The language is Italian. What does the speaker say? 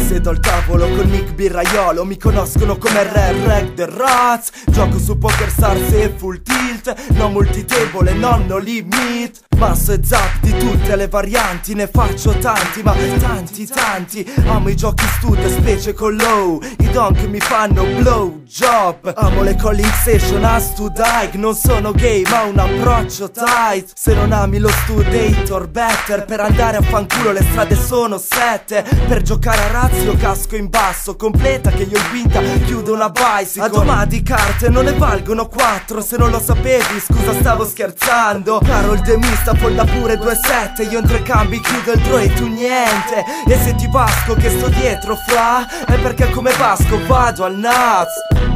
Sedo al tavolo con Nick Birraiolo, mi conoscono come Reg the Rats. Gioco su Poker Stars e Full Tilt, no multitable, non no limit. Masso e zap di tutte le varianti, ne faccio tanti, ma tanti. Amo i giochi stud, specie con low, i donk mi fanno blow job. Amo le calling session a stud hike, non sono gay ma ho un approccio tight. Se non ami lo studator better, per andare a fanculo le strade sono 7. Per giocare a razio casco in basso, completa che io in quinta chiudo una bicycle. A domani di carte non ne valgono 4, se non lo sapevi scusa stavo scherzando. Carol De Mista folda pure 2-7, io in 3 cambi chiudo il draw e tu niente. E se ti vasco che sto dietro fra, è perché come Vasco vado al nuts.